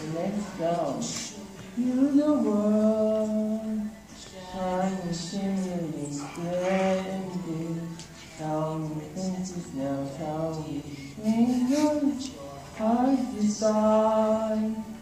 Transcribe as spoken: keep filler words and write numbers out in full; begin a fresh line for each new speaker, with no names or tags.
let's go. You the world, shining, shimmering, splendid. Tell me things now, tell me when your heart is gone.